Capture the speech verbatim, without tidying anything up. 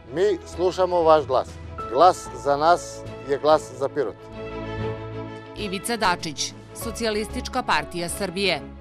Mi slušamo vaš glas. Glas za nas je glas za Pirot. Ivica Dačić, Socijalistička partija Srbije.